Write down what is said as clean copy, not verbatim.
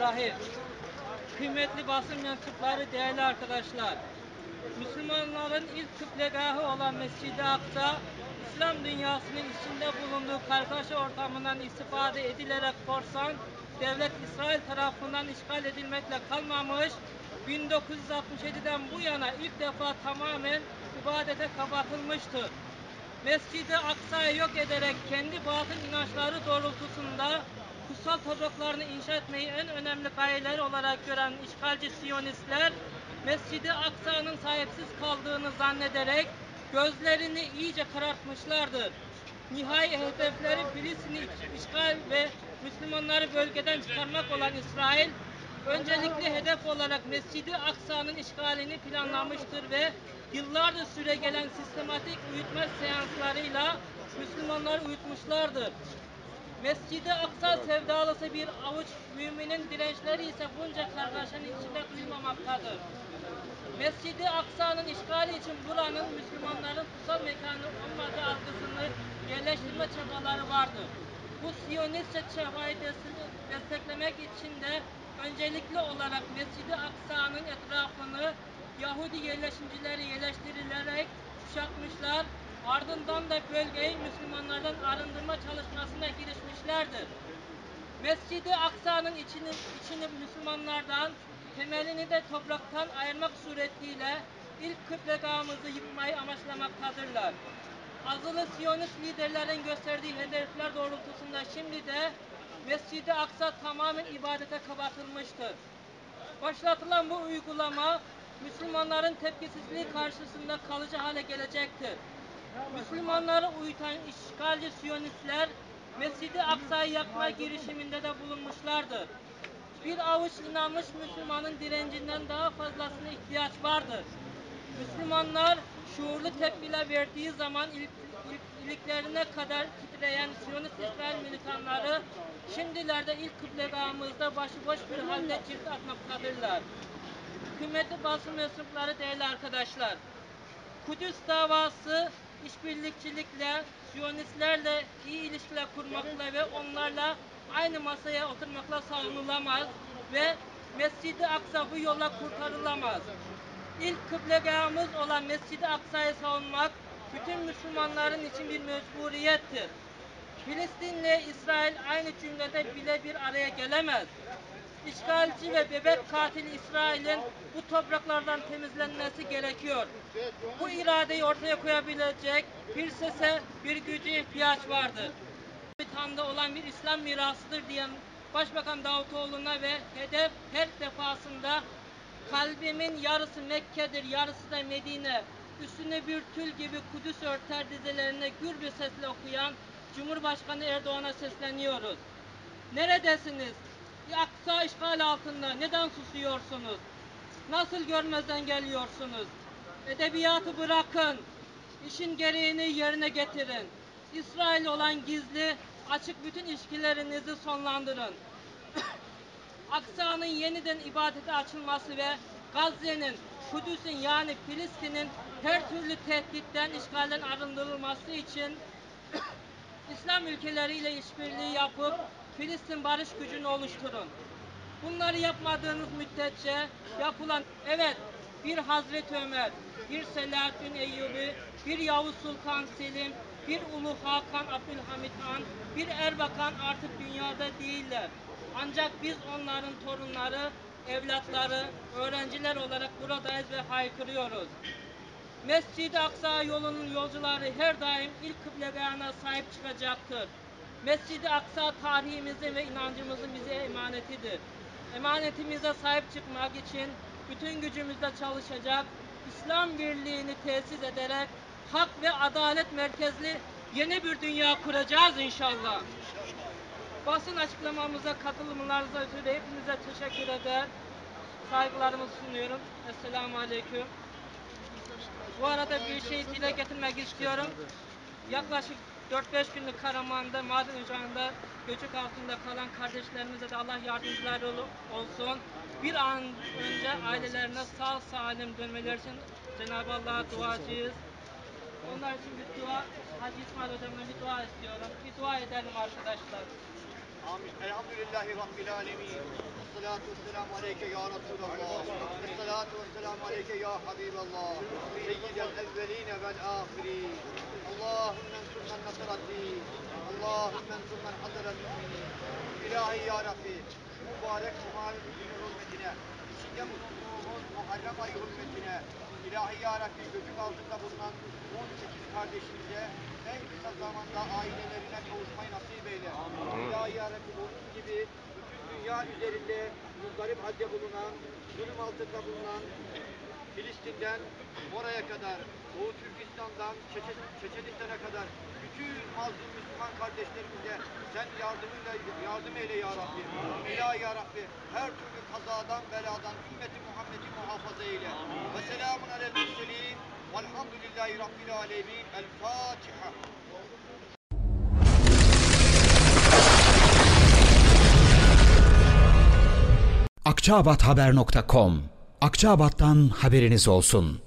Bismillahirrahmanirrahim. Kıymetli basın mensupları, değerli arkadaşlar. Müslümanların ilk kıblegahı olan Mescid-i Aksa, İslam dünyasının içinde bulunduğu kargaşa ortamından istifade edilerek korsan devlet İsrail tarafından işgal edilmekle kalmamış, 1967'den bu yana ilk defa tamamen ibadete kapatılmıştır. Mescid-i Aksa'yı yok ederek kendi batıl inançları doğrultusunda kutsal topraklarını inşa etmeyi en önemli gayeleri olarak gören işgalci Siyonistler, Mescid-i Aksa'nın sahipsiz kaldığını zannederek gözlerini iyice karartmışlardır. Nihai hedefleri Filistin'i işgal ve Müslümanları bölgeden çıkarmak olan İsrail, öncelikli hedef olarak Mescid-i Aksa'nın işgalini planlamıştır ve yıllardır süregelen sistematik uyutma seanslarıyla Müslümanları uyutmuşlardır. Mescid-i Aksa sevdalısı bir avuç müminin dirençleri ise bunca kargaşanın içinde duyulmamaktadır. Mescid-i Aksa'nın işgali için buranın Müslümanların kutsal mekanı olmadığı algısını yerleştirme çabaları vardır. Bu Siyonistçe çabayı desteklemek için de öncelikli olarak Mescid-i Aksa'nın etrafını Yahudi yerleşimcileri yerleştirilerek kuşatmışlar, ardından da bölgeyi Müslümanlardan arındırma çalışmasına girişmişlerdir. Mescid-i Aksa'nın içini Müslümanlardan, temelini de topraktan ayırmak suretiyle ilk kıblegahımızı yıkmayı amaçlamaktadırlar. Azılı Siyonist liderlerin gösterdiği hedefler doğrultusunda şimdi de Mescid-i Aksa tamamen ibadete kapatılmıştır. Başlatılan bu uygulama Müslümanların tepkisizliği karşısında kalıcı hale gelecektir. Müslümanları uyutan işgalci Siyonistler Mescid-i Aksa'yı yakma girişiminde de bulunmuşlardır. Bir avuç inanmış Müslümanın direncinden daha fazlasına ihtiyaç vardır. Müslümanlar şuurlu tepkiler verdiği zaman iliklerine kadar titreyen Siyonist İsrail militanları şimdilerde ilk kıblegahımızda başıboş bir halde cirit atmaktadırlar. Kıymetli basın mensupları, değerli arkadaşlar, Kudüs davası işbirlikçilikle, Siyonistlerle iyi ilişkiler kurmakla ve onlarla aynı masaya oturmakla savunulamaz ve Mescid-i Aksa bu yolla kurtarılamaz. İlk kıblegahımız olan Mescid-i Aksa'yı savunmak bütün Müslümanların için bir mecburiyettir. Filistin'le İsrail aynı cümlede bile bir araya gelemez. İşgalci ve bebek katili İsrail'in bu topraklardan temizlenmesi gerekiyor. Bu iradeyi ortaya koyabilecek bir sese, bir güce ihtiyaç vardır. Tanda olan bir İslam mirasıdır diyen Başbakan Davutoğlu'na ve hedef her defasında kalbimin yarısı Mekke'dir, yarısı da Medine, üstüne bir tül gibi Kudüs örter dizelerine gür bir sesle okuyan Cumhurbaşkanı Erdoğan'a sesleniyoruz. Neredesiniz? Aksa işgal altında. Neden susuyorsunuz? Nasıl görmezden geliyorsunuz? Edebiyatı bırakın. İşin gereğini yerine getirin. İsrail olan gizli, açık bütün ilişkilerinizi sonlandırın. Aksa'nın yeniden ibadete açılması ve Gazze'nin, Kudüs'ün yani Filistin'in her türlü tehditten, işgalden arındırılması için İslam ülkeleriyle işbirliği yapıp Filistin barış gücünü oluşturun. Bunları yapmadığınız müddetçe yapılan, evet, bir Hazreti Ömer, bir Selahaddin Eyyubi, bir Yavuz Sultan Selim, bir Ulu Hakan Abdülhamit Han, bir Erbakan artık dünyada değiller. Ancak biz onların torunları, evlatları, öğrenciler olarak buradayız ve haykırıyoruz. Mescid-i Aksa yolunun yolcuları her daim ilk kıblegahına sahip çıkacaktır. Mescid-i Aksa tarihimizin ve inancımızın bize emanetidir. Emanetimize sahip çıkmak için bütün gücümüzle çalışacak, İslam birliğini tesis ederek hak ve adalet merkezli yeni bir dünya kuracağız inşallah. Basın açıklamamıza katılımlarınıza ötürü hepinize teşekkür eder. Saygılarımı sunuyorum. Esselamu Aleyküm. Bu arada bir şey dile getirmek istiyorum. Yaklaşık 4-5 günlük Karaman'da maden ocağında göçük altında kalan kardeşlerimize de Allah yardımcıları olsun. Bir an önce ailelerine sağ salim dönmeleri için Cenab-ı Allah'a duacıyız. Onlar için bir dua, Hacı İsmail hocamdan bir dua istiyorum. Bir dua edelim arkadaşlar. Amin. Elhamdülillahi Rabbil alemin. Esselatu vesselamu aleyke ya Resulallah. Esselatu vesselamu aleyke ya Habiballah. Seyyidel evveline vel ahirin. Allahümme ensurmen nasaraddin. Allahümme ensurmen hazırel müminin. İlahi ya Rabbi, şu mübarek Cuma günü hürmetine, içinde bulunduğumuz Muharrem ayı hürmetine, İlahi ya Rabbi, göcük altında bulunan 18 kardeşimize en kısa zamanda ailelerine kavuşmayı nasip eyle. İlahi ya Rabbi, onun gibi bütün dünya üzerinde muzdarip halde bulunan, zulüm altında bulunan Filistin'den oraya kadar, Doğu Türkistan'dan Çeçenistan'a kadar bütün mazlum Müslüman kardeşlerimize sen yardım eyle ya Rabbi. İlahi ya Rabbi, her türlü kazadan, beladan ümmeti Muhammed'i muhafaza eyle. Ve selamun alel murselin velhamdülillahi Rabbil alemin. El Fatiha. Akçaabathaber.com Akçaabat'tan haberiniz olsun.